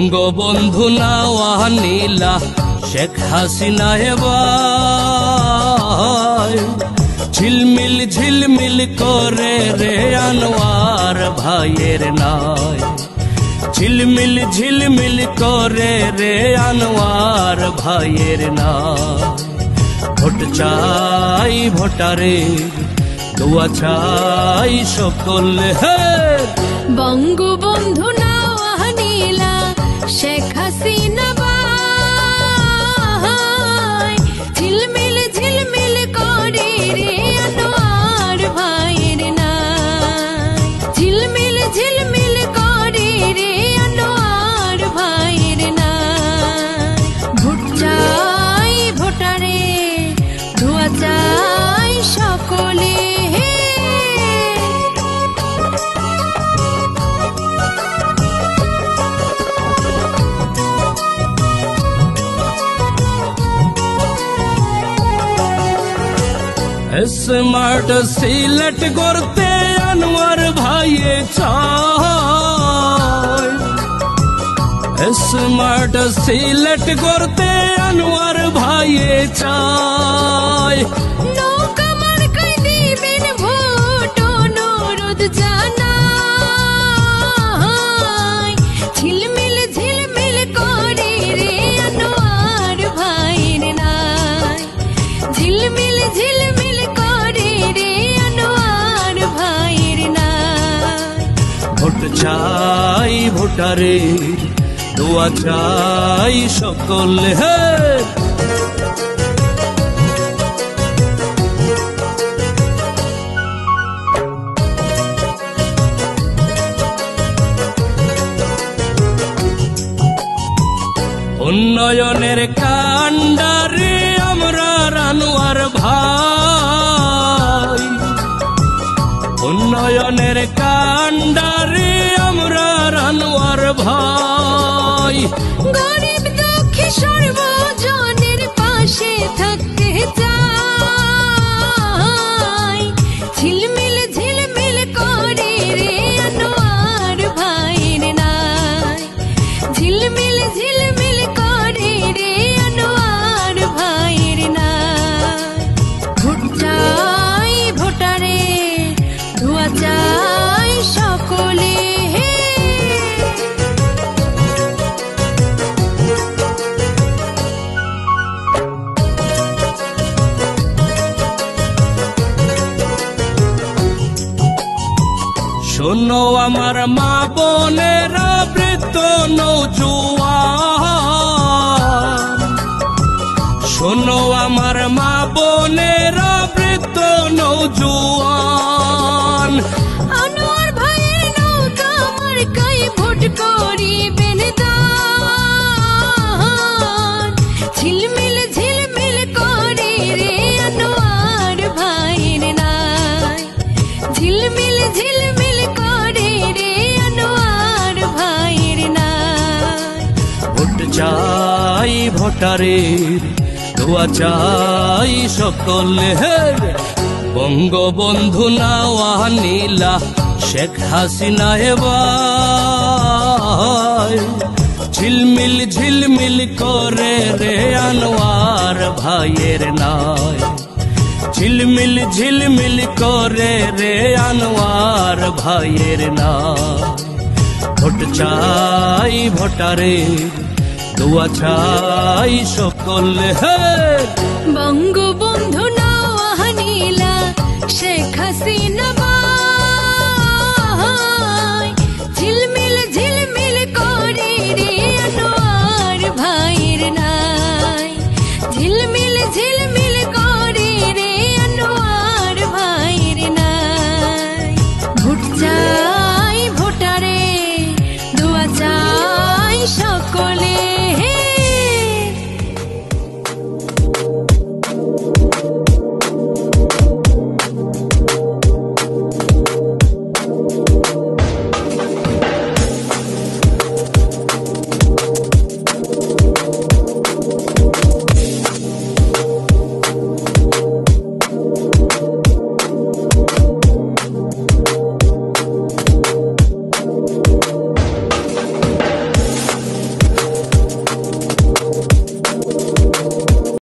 বঙ্গবন্ধু নাওয়া নীলা শেখ হাসিনা এবার ঝিলমিল ঝিলমিল করে রে আনোয়ার ভাইয়ের নাই। ঝিলমিল ঝিলমিল করে রে আনোয়ার ভাইয়ের নাই। ভোট চাই ভোটারে দোয়া চাই সকলে। বঙ্গবন্ধু নাওয়া নীলা শেখ হাসিনা ভাই ঝিলমিল ঝিলমিল করে রে আনোয়ার ভাইয়ের নাই। ঝিলমিল ঝিলমিল করে রে আনোয়ার ভাইয়ের নাই। ভোট চাই ভোটারে দোয়া চাই সকলে। স্মার্ট সিলেট করতে আনোয়ার ভাইয়ে চায়। স্মার্ট সিলেট করতে আনোয়ার ভাইয়ে চায়। নৌকা মার্কায় দিবেন ভোট অনুরোধ জানাই। ঝিলমিল ঝিলমিল করে রে আনোয়ার ভাইয়ের নাই। ঝিলমিল ঝিলমিল করে রে আনোয়ার ভাইয়ের নাই। ভোট চাই ভোটারে দোয়া চাই সকলে। উন্নয়নের কান্ডারে আমরা আনোয়ার ভাই। উন্নয়নের কান্ডারে আমরা আনোয়ার ভাই। গরিব দুঃখী সর্বজনের পাশে থাকতে চাই। ঝিলমিল ঝিলমিল করে রে আনোয়ার ভাইয়ের নাই। ঝিলমিল ঝিলমিল করে রে আনোয়ার ভাইয়ের নাই। ভোট চাই ভোটারে দোয়া চাই সকলে। শোনো আমার মা বোনেরা বৃদ্ধ নৌজওয়ান। শোনো আমার মা বোনেরা বৃদ্ধ নৌজওয়ান। আনোয়ার ভাইয়ের নৌকা মার্কায় ভোট করিবেন দান। ঝিলমিল ঝিলমিল করে রে আনোয়ার ভাইয়ের নাই। ঝিলমিল ঝিলমিল করে রে আনোয়ার ভাইয়ের নাই। ভোট চাই ভোটারে দোয়া চাই সকলে। বঙ্গবন্ধু নাওয়া নীলা শেখ হাসিনা এবার ঝিলমিল ঝিলমিল করে রে আনোয়ার ভাইয়ের নাই। ঝিলমিল ঝিলমিল করে রে আনোয়ার ভাইয়ের নাই। ভোট চাই ভোটারে দোয়া চাই সকলে। বঙ্গবন্ধু নাওয়া নীলা শেখ হাসিনা